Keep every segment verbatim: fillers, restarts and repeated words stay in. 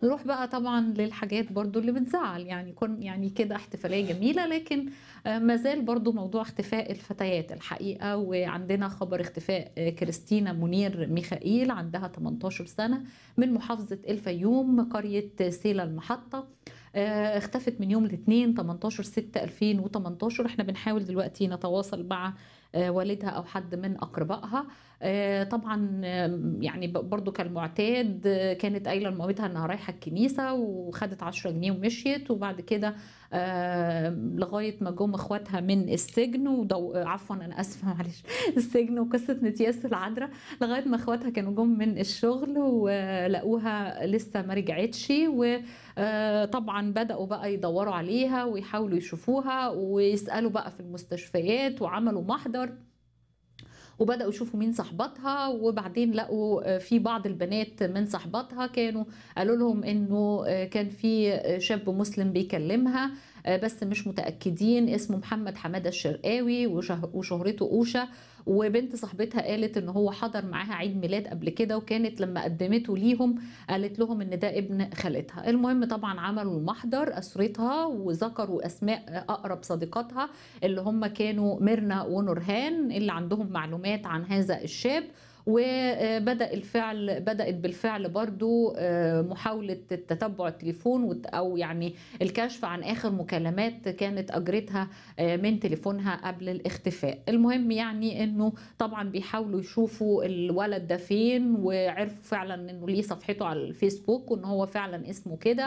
نروح بقى طبعًا للحاجات برضه اللي بتزعّل، يعني كن يعني كده احتفالية جميلة، لكن آآ ما زال برضه موضوع اختفاء الفتيات الحقيقة، وعندنا خبر اختفاء آه، كريستينا منير ميخائيل عندها تمنتاشر سنة من محافظة الفيوم قرية سيلة المحطة. آآ اختفت من يوم الإتنين تمنتاشر ستة ألفين وتمنتاشر. إحنا بنحاول دلوقتي نتواصل مع آآ والدها أو حد من أقربائها. آآ طبعًا آمم يعني ب برضه كالمعتاد آه، كانت قايلة لمامتها إنها رايحة الكنيسة وخدت عشرة جنيه ومشيت، وبعد كده آآ لغاية ما جُم إخواتها من السجن ودو عفوًا أنا آسفة معلش السجن وقصة متياس العذرا، لغاية ما إخواتها كانوا جُم من الشغل ولقوها لسه ما رجعتش، و آآ طبعًا بدأوا بقى يدوّروا عليها ويحاولوا يشوفوها ويسألوا بقى في المستشفيات وعملوا محضر وبدأوا يشوفوا مين صاحباتها، وبعدين لقوا آه، في بعض البنات من صاحباتها كانوا قالوا لهم إنه آه، كان في آه، شاب مسلم بيكلمها، آه، بس مش متأكدين اسمه محمد حمادة الشرقاوي وشه- وشهرته أوشا. وبنت صاحبتها قالت إن هو حضر معاها عيد ميلاد قبل كده، وكانت لما قدمته ليهم قالت لهم إن ده ابن خالتها. المهم طبعا عملوا المحضر أسرتها وذكروا أسماء أقرب صديقاتها اللي هم كانوا ميرنا ونورهان اللي عندهم معلومات عن هذا الشاب. وبدأ الفعل بدأت بالفعل برضو آه، محاولة تتبع التليفون وت- أو يعني الكشف عن آخر مكالمات كانت أجرتها آه، من تليفونها قبل الاختفاء. المهم يعني أنه طبعا بيحاولوا يشوفوا الولد ده فين، وعرفوا فعلا أنه ليه صفحته على الفيسبوك وأنه هو فعلا اسمه كده.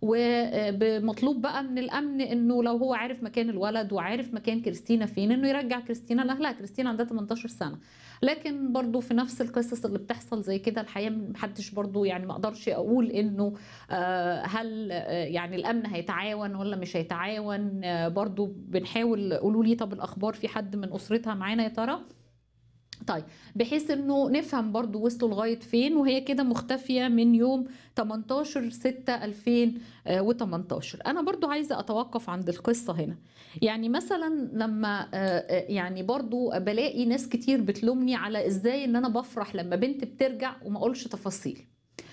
ومطلوب بقى من الامن انه لو هو عارف مكان الولد وعارف مكان كريستينا فين انه يرجع كريستينا لاهلها. كريستينا عندها تمنتاشر سنه، لكن برضو في نفس القصص اللي بتحصل زي كده الحقيقه محدش برضو يعني ما اقدرش اقول انه آه، هل آه، يعني الامن هيتعاون ولا مش هيتعاون. آه، برضو بنحاول. قولوا لي طب الاخبار في حد من اسرتها معانا يا ترى؟ طيب، بحيث انه نفهم برضو وصلوا لغاية فين، وهي كده مختفية من يوم تمنتاشر ستة ألفين وتمنتاشر. انا برضو عايزة اتوقف عند القصة هنا. يعني مثلا لما آه، آه، يعني برضو بلاقي ناس كتير بتلومني على ازاي ان انا بفرح لما بنت بترجع وما اقولش تفاصيل.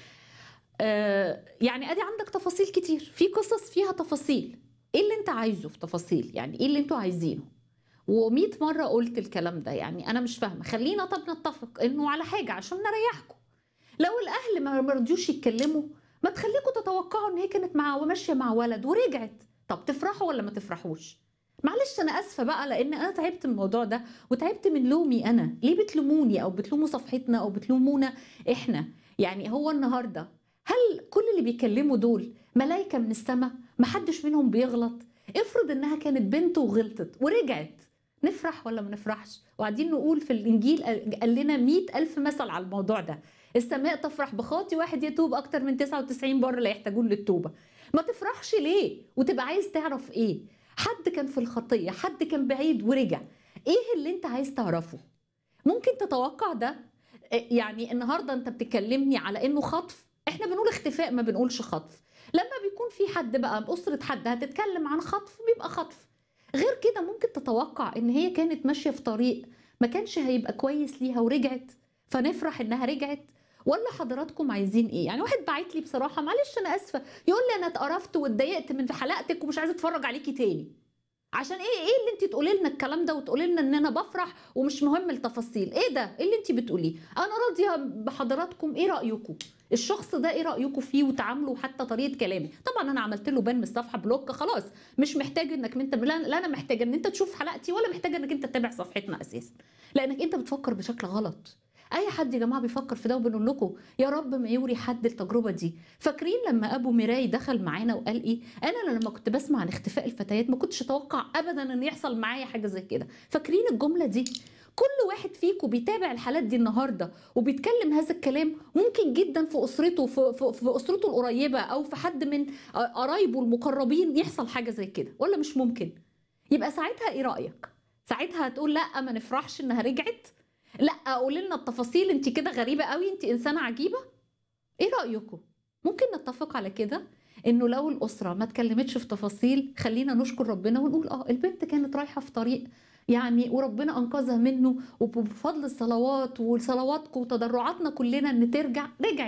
آه، يعني ادي عندك تفاصيل كتير في قصص فيها تفاصيل. ايه اللي انت عايزه في تفاصيل؟ يعني ايه اللي انتوا عايزينه؟ ومية مرة قلت الكلام ده. يعني أنا مش فاهمة. خلينا طب نتفق إنه على حاجة عشان نريحكم. لو الأهل ما ما رضيوش يتكلموا، ما تخليكم تتوقعوا إن هي كانت مع وماشية مع ولد ورجعت. طب تفرحوا ولا ما تفرحوش؟ معلش أنا آسفة بقى، لأن أنا تعبت من الموضوع ده وتعبت من لومي. أنا ليه بتلوموني أو بتلوموا صفحتنا أو بتلومونا إحنا؟ يعني هو النهاردة هل كل اللي بيكلموا دول ملايكة من السماء؟ محدش منهم بيغلط. افرض إنها كانت بنت وغلطت ورجعت، نفرح ولا ما نفرحش؟ وقاعدين نقول في الإنجيل قال قال لنا مئة ألف مثل على الموضوع ده. السماء تفرح بخاطي واحد يتوب أكتر من تسعة وتسعين بر لا يحتاجون للتوبة. ما تفرحش ليه؟ وتبقى عايز تعرف إيه؟ حد كان في الخطية، حد كان بعيد ورجع، إيه اللي أنت عايز تعرفه؟ ممكن تتوقع ده؟ إيه يعني النهارده انت بتكلمني على انه خطف؟ احنا بنقول اختفاء ما بنقولش خطف. لما بيكون في حد بقى بأسرة حد هتتكلم عن خطف بيبقى خطف. غير كده ممكن تتوقع ان هي كانت ماشية في طريق ما كانش هيبقى كويس ليها ورجعت، فنفرح انها رجعت؟ ولا حضراتكم عايزين ايه؟ يعني واحد باعت لي بصراحة معلش انا اسفة، يقول لي انا اتقرفت واتضايقت من حلقتك ومش عايزة اتفرج عليكي تاني. عشان ايه؟ ايه اللي انت تقولي لنا الكلام ده وتقولي لنا ان انا بفرح ومش مهم التفاصيل؟ ايه ده؟ ايه اللي انت بتقوليه؟ انا راضيه بحضراتكم. ايه رايكم؟ الشخص ده ايه رايكم فيه وتعامله وحتى طريقه كلامي؟ طبعا انا عملت له بان من الصفحه بلوك خلاص. مش محتاج انك انت لا لا انا محتاجه ان انت تشوف حلقتي ولا محتاجه انك انت تتابع صفحتنا اساسا، لانك انت بتفكر بشكل غلط. اي حد يا جماعه بيفكر في ده، وبنقول لكم يا رب ما يوري حد التجربه دي. فاكرين لما ابو ميراي دخل معانا وقال ايه؟ انا لما كنت بسمع عن اختفاء الفتيات ما كنتش اتوقع ابدا ان يحصل معايا حاجه زي كده. فاكرين الجمله دي؟ كل واحد فيكم بيتابع الحالات دي النهارده وبيتكلم هذا الكلام، ممكن جدا في اسرته في, في, في اسرته القريبه او في حد من قرايبه المقربين يحصل حاجه زي كده، ولا مش ممكن؟ يبقى ساعتها ايه رايك؟ ساعتها هتقول لا ما نفرحش انها رجعت؟ لا قولي لنا التفاصيل، انت كده غريبه قوي، انت انسانه عجيبه. ايه رأيكم؟ ممكن نتفق على كده انه لو الأسرة ما اتكلمتش في تفاصيل خلينا نشكر ربنا ونقول اه البنت كانت رايحة في طريق يعني وربنا أنقذها منه، وبفضل الصلوات وصلواتكم وتضرعاتنا كلنا ان ترجع رجعت.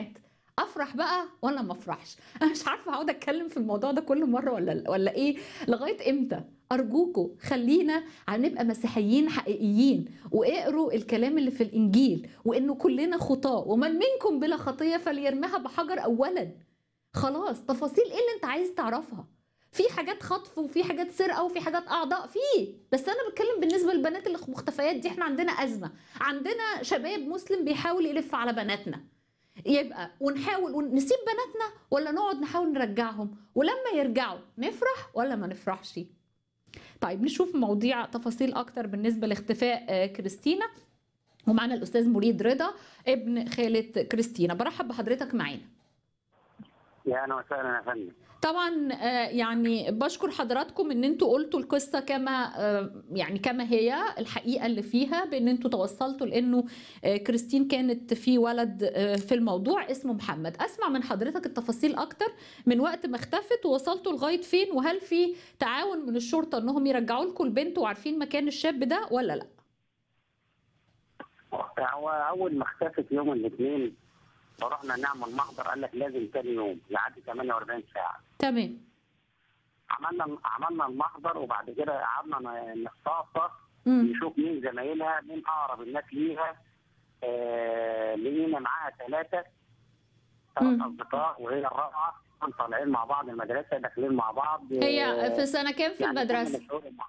افرح بقى ولا ما افرحش؟ انا مش عارفه هقعد اتكلم في الموضوع ده كل مره ولا ولا ايه، لغايه امتى؟ ارجوكوا خلينا نبقى مسيحيين حقيقيين، واقروا الكلام اللي في الانجيل، وانه كلنا خطاه، ومن منكم بلا خطيه فليرمها بحجر اولا. خلاص، تفاصيل ايه اللي انت عايز تعرفها؟ في حاجات خطف وفي حاجات سرقه وفي حاجات اعضاء فيه، بس انا بتكلم بالنسبه للبنات اللي مختفيات دي. احنا عندنا ازمه، عندنا شباب مسلم بيحاول يلف على بناتنا، يبقى ونحاول نسيب بناتنا ولا نقعد نحاول نرجعهم؟ ولما يرجعوا نفرح ولا ما نفرحش؟ طيب نشوف مواضيع تفاصيل اكتر بالنسبه لاختفاء كريستينا، ومعنا الاستاذ مريد رضا ابن خالة كريستينا. برحب بحضرتك معانا. يا اهلا وسهلا يا فندم. طبعا يعني بشكر حضراتكم ان انتوا قلتوا القصه كما يعني كما هي الحقيقه اللي فيها، بان انتوا توصلتوا لانه كريستين كانت في ولد في الموضوع اسمه محمد. اسمع من حضرتك التفاصيل اكتر من وقت ما اختفت ووصلتوا لغايه فين، وهل في تعاون من الشرطه انهم يرجعوا لكم البنت وعارفين مكان الشاب ده ولا لا؟ هو اول ما اختفت يوم الاثنين فرحنا نعمل محضر، قال لك لازم تاني يوم يعدي ثمانية وأربعين ساعه. تمام. عملنا عملنا المحضر، وبعد كده قعدنا نستعصى نشوف مين زمايلها، مين اقرب الناس ليها. آه لقينا معاها ثلاثه ثلاث اصدقاء وهي الرابعه، كنا طالعين مع بعض المدرسه، داخلين مع بعض. هي في سنه كام في يعني المدرسه؟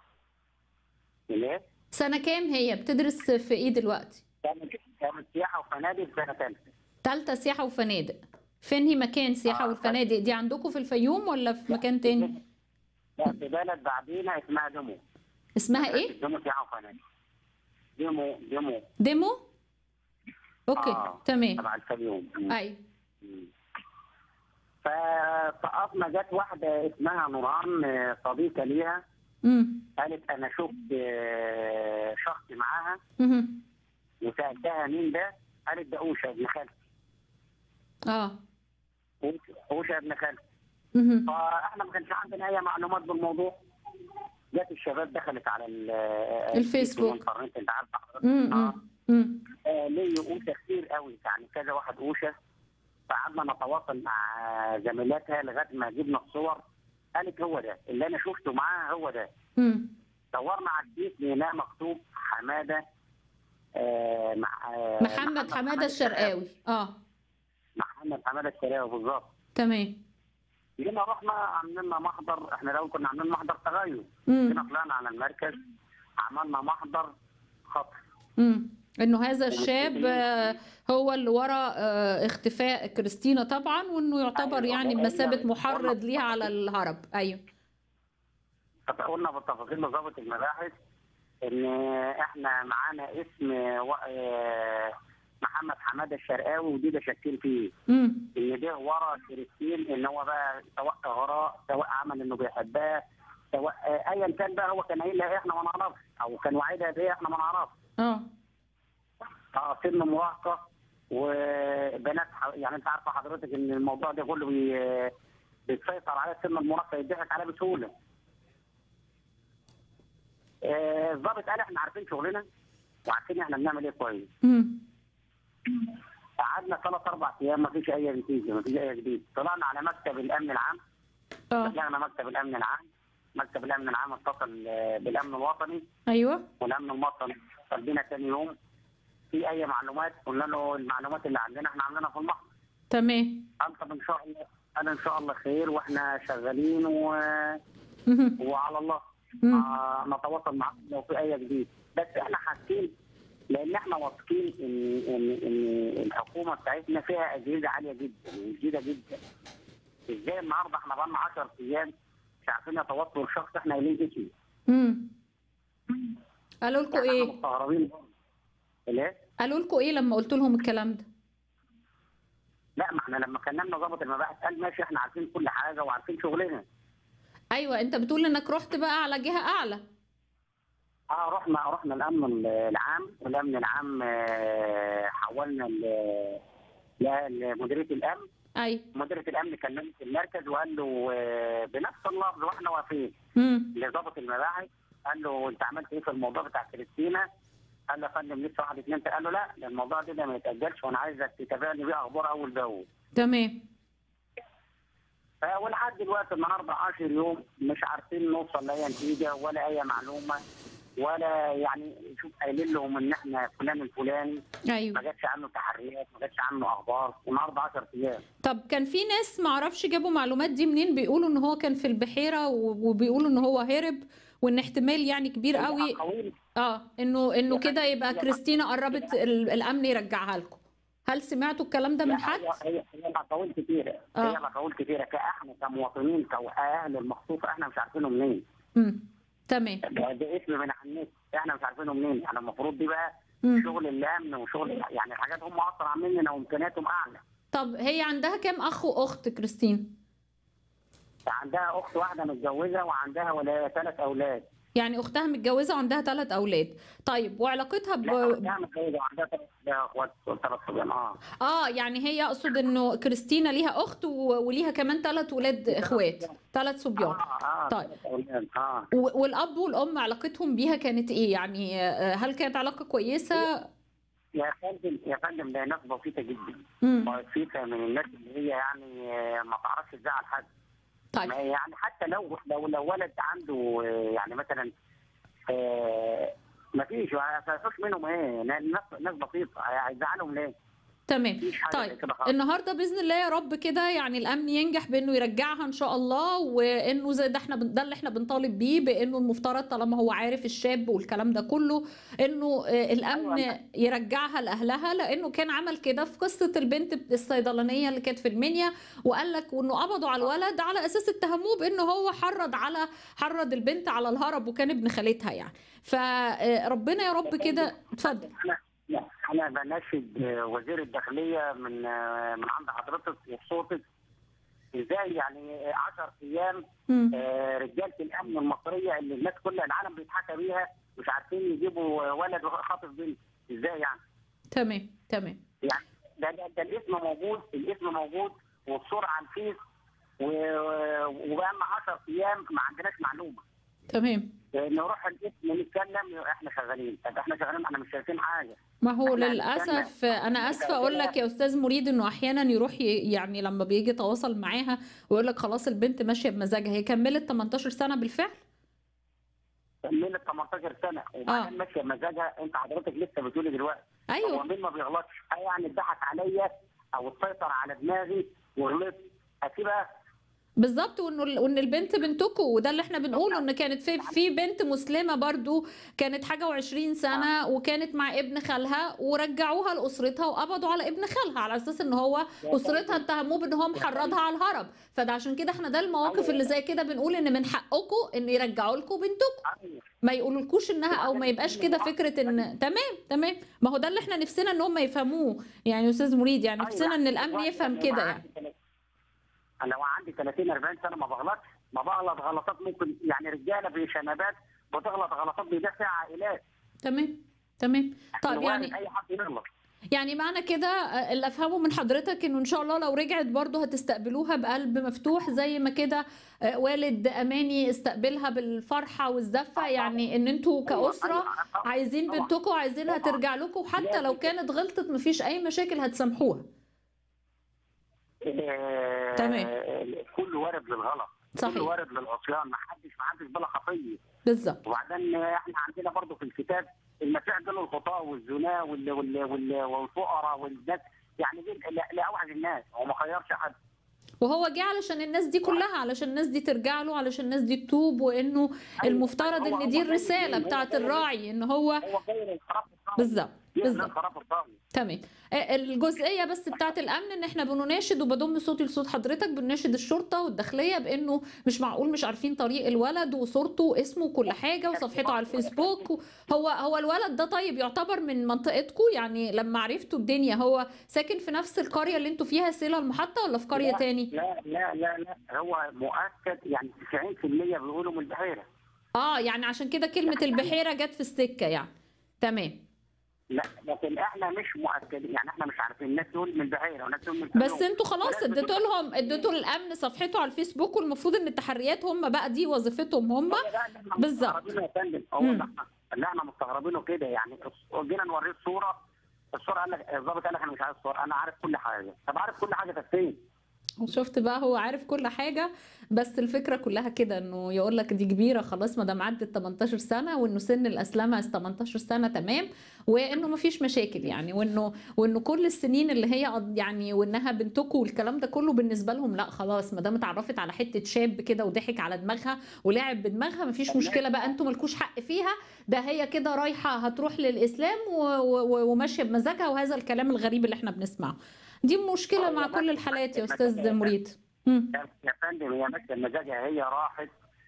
ليه؟ سنه كام هي بتدرس في ايه دلوقتي؟ كانت كانت سياحه وفنادق في سنه ثالثه. ثالثه سياحه وفنادق. فين هي مكان سياحه آه والفنادق دي؟ عندكم في الفيوم ولا في مكان تاني؟ لا، في بلد بعدينا اسمها دمو. اسمها ايه؟ دمو سياحه وفنادق. دمو دمو ديمو. اوكي. آه. تمام. تبع الفيوم. ايوه. فسقطنا، جت واحده اسمها نوران صديقه ليها. امم قالت انا شفت شخص معاها. امم وسالتها مين ده؟ قالت ده اوشا ابن خالتي. اه اوشا ابن خالتي. امم فاحنا ما كانش عندنا اي معلومات بالموضوع. جت الشباب دخلت على الفيسبوك، الانترنت، انت عارف حضرتك. امم امم آه ليه اوشا كتير قوي، يعني كذا واحد اوشا. فقعدنا نتواصل مع زميلاتها لغايه ما جبنا الصور. قالت هو ده اللي انا شفته معاها، هو ده. امم دورنا على البيت لقيناه مكتوب حماده. آه مع آه محمد, محمد حماده الشرقاوي. اه محمد حماده الشرقاوي بالظبط. تمام. جينا رحنا عملنا محضر، احنا الاول كنا عاملين محضر تغير. امم جينا طلعنا على المركز عملنا محضر خطف. امم انه هذا الشاب هو اللي ورا اختفاء كريستينا طبعا، وانه يعتبر يعني بمثابه محرض ليها على الهرب. ايوه. قلنا بالتفاصيل لضابط المباحث ان احنا معانا اسم محمد حماده الشرقاوي، ودي ده شاكين فيه. امم ان ده ورا كريستين، ان هو بقى سواء غراء، سواء عمل انه بيحبها، سواء ايا كان بقى، هو كان قايل لها احنا ما نعرفش، او كان وعدها بايه احنا ما نعرفش. اه اه سن مراهقه وبنات، يعني انت عارفه حضرتك ان الموضوع ده كله بي... بيتسيطر على سن المراهقه، يضحك عليها بسهوله. الضابط آه قال احنا عارفين شغلنا وعارفين احنا بنعمل ايه كويس. امم قعدنا ثلاث اربع ايام ما فيش اي نتيجه، ما فيش اي جديد. طلعنا على مكتب الامن العام. اه طلعنا مكتب الامن العام. مكتب الامن العام اتصل بالامن الوطني. ايوه. والامن الوطني اتصل بينا ثاني يوم في اي معلومات. قلنا له المعلومات اللي عندنا احنا عاملينها في المحضر. تمام. قال طب ان شاء الله، قال ان شاء الله خير واحنا شغالين و... وعلى الله آه نتواصل معاكم لو في اي جديد. بس احنا حاسين، لان احنا واثقين ان ان ان الحكومه بتاعتنا فيها اجهزه عاليه جدا وجديده جدا. ازاي النهارده احنا بقى لنا عشر ايام مش عارفين نتوصل لشخص احنا قايلين اسمه؟ امم قالوا لكم ايه؟ احنا مستغربين. ليه؟ قالوا لكم ايه لما قلت لهم الكلام ده؟ لا، ما احنا لما كلمنا ضابط المباحث قال ماشي احنا عارفين كل حاجه وعارفين شغلنا. ايوه، انت بتقول انك رحت بقى على جهه اعلى. اه رحنا رحنا الامن العام، والامن العام حولنا لمديريه الامن. ايوه. مديريه الامن كلمت المركز وقال له بنفس اللفظ واحنا واقفين لضابط المباحث. قال له انت عملت ايه في الموضوع بتاع كريستينا؟ قال له يا فندم لسه واحد اثنين. قال له لا، ده الموضوع ده, ده ما يتاجلش، وانا عايزك تتابعني بيه اخبار اول باول. تمام. آه، ولحد دلوقتي النهارده عشر يوم مش عارفين نوصل لاي نتيجه ولا اي معلومه، ولا يعني شوف قايلين لهم ان احنا فلان الفلاني ما ايوه. جاتش عنه تحريات، ما جاتش عنه اخبار، والنهارده عشر ايام. طب كان في ناس معرفش جابوا معلومات دي منين، بيقولوا ان هو كان في البحيرة و- وبيقولوا ان هو هرب، وان احتمال يعني كبير هي قوي اقاويل اه انه انه هي كده يبقى هي كريستينا قربت ال- الامن يرجعها لكم. هل سمعتوا الكلام ده من لا حد؟ هي هي هي الاقاويل كتيره، هي اه. الاقاويل كتيره، كاحنا كمواطنين كاهل المخطوف احنا مش عارفينه منين. امم تمام. ده, ده اسم من على النت احنا مش عارفينه منين، يعني المفروض دي بقى امم شغل الامن وشغل يعني حاجات هم اسرع مننا وامكانياتهم اعلى. طب هي عندها كام اخ واخت كريستين؟ عندها اخت واحده متجوزه وعندها ولا ثلاث اولاد. يعني اختها متجوزة وعندها ثلاث اولاد. طيب وعلاقتها ب... لا عندها متجوزه وعندها ثلاث اخوات ثلاث صبيان. اه اه يعني هي اقصد انه كريستينا ليها اخت و- وليها كمان ثلاث ولاد اخوات، ثلاث صبيان. اه اه طيب ثلاث اولاد. اه و- والاب والام علاقتهم بيها كانت ايه يعني؟ آه، هل كانت علاقة كويسة؟ يا فندم يا فندم ده ناس بسيطه جدا، امم بسيطه من الناس اللي هي يعني آه، ما تعرفش تزعل حد. طيب. ما يعني حتى لو لو لو ولد عنده آه، يعني مثلا آه، ما فيش ما فيش منهم ايه، ناس ناس بسيطه هيزعلهم ليه؟ تمام. مفيش حاجه زي طيب كده خالص. النهارده باذن الله يا رب كده يعني الامن ينجح بانه يرجعها ان شاء الله، وانه زي ده احنا بن- ده اللي احنا بنطالب بيه، بانه المفترض طالما هو عارف الشاب والكلام ده كله انه آه، الامن ايوه يرجعها لاهلها، لانه كان عمل كده في قصه البنت الصيدلانيه اللي كانت في المنيا، وقال لك وانه قبضوا على الولد على اساس اتهموه بانه هو حرض على حرض البنت على الهرب، وكان ابن خالتها يعني. فربنا يا رب كده. اتفضل. انا انا بناشد وزير الداخليه من من عند حضرتك وصوتك، ازاي يعني عشر ايام مم. آه، رجاله الامن المصريه اللي الناس كل العالم بيتحكى بيها مش عارفين يجيبوا ولد خاطف بنت، ازاي يعني؟ تمام تمام. يعني ده, ده, ده الاسم موجود، الاسم موجود والصوره على الفيس و- وبقى لنا عشر ايام ما عندناش معلومه. تمام. نروح الاسم نتكلم احنا شغالين، طب احنا شغالين احنا مش شايفين حاجه. ما هو احنا هنستنى للأسف أنا آسفة أقول لك يا أستاذ مريد إنه أحيانا يروح ي- يعني لما بيجي يتواصل معاها ويقول لك خلاص البنت ماشية بمزاجها، هي كملت تمنتاشر سنة بالفعل؟ من تمنتاشر سنه وبعدين ماشيه بمزاجها، انت حضرتك لسه بتقولي دلوقتي هو أيوه مين ما بيغلطش؟ أي يعني اتضحك عليا او اتسيطر على دماغي وغلطت اسيبها؟ بالظبط. وإنه وإن البنت بنتكم، وده اللي إحنا بنقوله، إن كانت في في بنت مسلمة برضو كانت حاجة وعشرين سنة وكانت مع ابن خالها، ورجعوها لأسرتها وقبضوا على ابن خالها على أساس إن هو أسرتها اتهموه بإن هو محرضها على الهرب. فده عشان كده إحنا ده المواقف اللي زي كده بنقول إن من حقكم إن يرجعوا لكم بنتكم، ما يقولولكوش انها، او ما يبقاش كده فكره ان تمام تمام. ما هو ده اللي احنا نفسنا ان هم يفهموه يعني يا استاذ مريد، يعني نفسنا ان الامن يفهم كده يعني. انا لو عندي ثلاثين اربعين سنه ما بغلطش، ما بغلط غلطات ممكن يعني رجاله بشنبات بتغلط غلطات بيدافع فيها عائلات. تمام تمام. طيب يعني اي حد يغلط. يعني معنى كده اللي افهمه من حضرتك انه ان شاء الله لو رجعت برضه هتستقبلوها بقلب مفتوح زي ما كده والد اماني استقبلها بالفرحه والزفه، يعني ان انتوا كاسره عايزين بنتكم وعايزينها ترجع لكم، وحتى لو كانت غلطت مفيش اي مشاكل هتسامحوها. تمام. كل وارد للغلط، صحيح. كل وارد للعصيان، ما حدش ما حدش بلا خطيه. بالظبط. وبعدين احنا عندنا برضه في الكتاب المسيح دول الخطاة والزنا وال وال وال والفقراء والناس، يعني دي لاوعج الناس، هو ما خيرش حد. وهو جه علشان الناس دي كلها، علشان الناس دي ترجع له، علشان الناس دي تتوب، وانه المفترض ان دي الرساله بتاعت الراعي ان هو هو غير الخراب الطاغي. بالظبط بالظبط. الخراب الطاغي. تمام. الجزئيه بس بتاعت الامن ان احنا بنناشد، وبضم صوتي لصوت حضرتك، بنناشد الشرطه والداخليه بانه مش معقول مش عارفين طريق الولد وصورته واسمه وكل حاجه وصفحته على الفيسبوك. هو هو الولد ده طيب يعتبر من منطقتكم يعني؟ لما عرفتوا الدنيا هو ساكن في نفس القريه اللي انتوا فيها سيلا المحطه ولا في قريه لا تاني؟ لا لا لا لا هو مؤكد يعني تسعين في المية بيقولوا من البحيره. اه يعني عشان كده كلمه البحيره جت في السكه يعني. تمام. لا لكن احنا مش مؤكدين، يعني احنا مش عارفين، الناس تقول من البحيره وناس تقول من الفيوم. بس انتوا خلاص اديتوا لهم اديتوا للامن صفحته على الفيسبوك، والمفروض ان التحريات هم بقى دي وظيفتهم هم. بالظبط. اللي احنا مستغربينه كده يعني جينا نوريه الصوره الصور قال لك الضابط قال لك انا مش عايز صور، انا عارف كل حاجه. طب عارف كل حاجه طب فين؟ وشُفت بقى هو عارف كل حاجة، بس الفكرة كلّها كده إنه يقول لك دي كبيرة خلاص ما دام عدِّت تمنتاشر سَنة، وإنه سِن الأسلمة تمنتاشر سَنة تمام، وإنه ما فيش مشاكل يعني، وإنه وإنه كل السنين اللي هي قض يعني وإنها بنتكم والكلام ده كلّه بالنسبة لهم لأ خلاص ما دام اتعرّفت على حتّة شاب كده وضحك على دماغها ولعب بدماغها ما فيش مشكلة بقى أنتم ما لكوش حق فيها، ده هي كده رايحة هتروح للإسلام و و وماشية بمزاجها وهذا الكلام الغريب اللي إحنا بنسمعه. دي مشكلة هي مع كل ماشيه الحالات يا ماشيه أستاذ مزاجها مُريد. إمم. يا يا فندم، هي ماشيه بمزاجها، هي راحت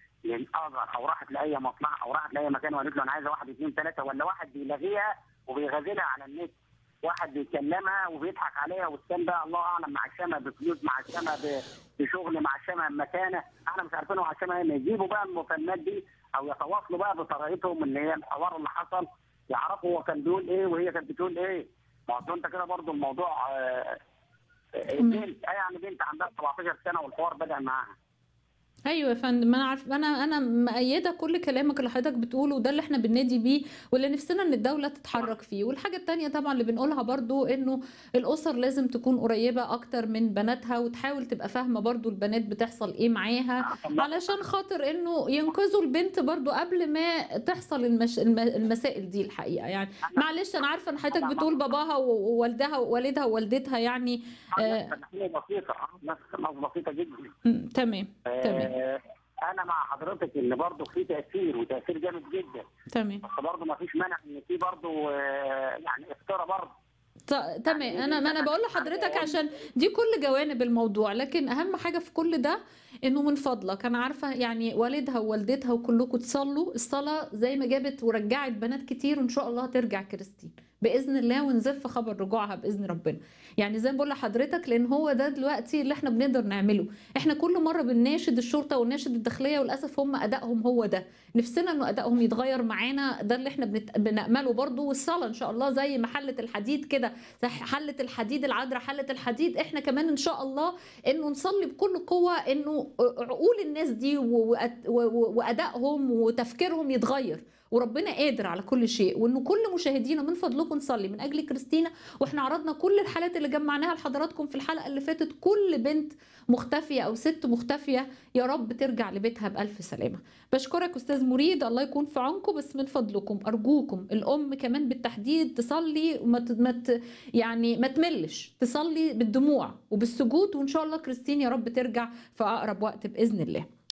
للازهر او راحت لاي مصلحه او راحت لاي مكان وقالت له انا عايزه واحد اثنين ثلاثه، ولا واحد بيلغيها وبيغازلها على النت، واحد بيكلمها وبيضحك عليها والثاني بقى الله اعلم معشمها بفلوس، معشمها ب- بشغل، معشمها بمكانه، احنا مش عارفين هو معشمها ايه. يجيبوا بقى المكالمات دي او يتواصلوا بقى بطريقتهم اللي هي الحوار اللي حصل، يعرفوا هو كان بيقول ايه وهي كانت بتقول ايه. ما هو انت كده برضه الموضوع آه، آه، تمام. بنت آه، يعني بنت عندها سبعتاشر سنه والحوار بدأ معاها. أيوه يا فندم، ما أنا عارفة أنا أنا مأيّدة كل كلامك اللي حضرتك بتقوله وده اللي إحنا بننادي بيه واللي نفسنا إن الدولة تتحرّك فيه، والحاجة التانية طبعًا اللي بنقولها برضه إنه الأُسر لازم تكون قريّبة أكتر من بناتها وتحاول تبقى فاهمة برضه البنات بتحصل إيه معاها، آه، طب ما علشان خاطر إنه ينقذوا البنت برضه قبل ما تحصل المش الم المسائل دي الحقيقة يعني. انا معلش أنا عارفة إن حضرتك انا بتقول باباها و ووالدها ووالدها ووالدتها يعني آه، ناس آآ فلاحين بسيطة، آه، ناس ناس بسيطة جدا. إمم، تمام، تمام، آه، أنا مع حضرتك إن برضه في تأثير وتأثير جامد جدا، تمام. بس برضه ما فيش مانع إن في برضه آه، يعني افتراء برضه. ط يعني تمام، إيه أنا بنت ما أنا أنا باقول عندها لحضرتك والد عشان دي كل جوانب الموضوع، لكن أهم حاجة في كل ده إنه من فضلك أنا عارفة يعني والدها ووالدتها وكلكم تصلّوا، الصلاة زي ما جابت ورجّعت بنات كتير وإن شاء الله ترجع كريستين، بإذن الله ونزف خبر رجوعها بإذن ربنا. يعني زي ما باقول لحضرتك لإن هو ده دلوقتي اللي إحنا بنقدر نعمله، إحنا كل مرّة بنناشد الشرطة ونناشد الداخلية وللأسف هم أدائهم هو ده، نفسنا إنه أدائهم يتغيّر معانا، ده اللي إحنا بنت بنأمله برضه والصلاة إن شاء الله زي ما حلّت الحديد كده زي حلة الحديد العذراء حلة الحديد احنا كمان ان شاء الله انه نصلي بكل قوه انه عقول الناس دي و- وأد- و- و- وادائهم وتفكيرهم يتغير وربنا قادر على كل شيء وانه كل مشاهدينا من فضلكم نصلي من اجل كريستينا واحنا عرضنا كل الحالات اللي جمعناها لحضراتكم في الحلقه اللي فاتت كل بنت مختفيه او ست مختفيه يا رب ترجع لبيتها بالف سلامه. بشكرك استاذ مريد الله يكون في عونكم بس من فضلكم ارجوكم الام كمان بالتحديد تصلي وما ت- ما ت- يعني ما تملش تصلي بالدموع وبالسجود وإن شاء الله كريستين يا رب ترجع في أقرب وقت بإذن الله.